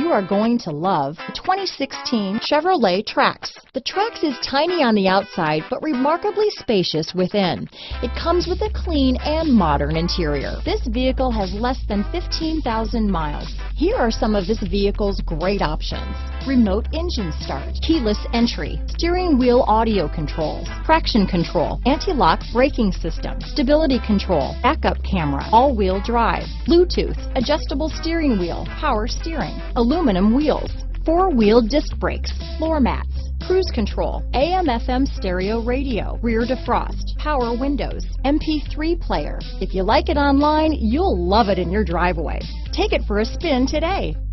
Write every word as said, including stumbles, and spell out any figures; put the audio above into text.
you are going to love the twenty sixteen Chevrolet Trax. The Trax is tiny on the outside, but remarkably spacious within. It comes with a clean and modern interior. This vehicle has less than fifteen thousand miles. Here are some of this vehicle's great options: remote engine start, keyless entry, steering wheel audio controls, traction control, anti-lock braking system, stability control, backup camera, all-wheel drive, Bluetooth, adjustable steering wheel, power steering, aluminum wheels, four-wheel disc brakes, floor mats, cruise control, A M F M stereo radio, rear defrost, power windows, M P three player. If you like it online, you'll love it in your driveway. Take it for a spin today.